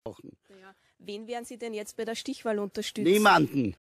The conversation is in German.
Wen werden Sie denn jetzt bei der Stichwahl unterstützen? Niemanden.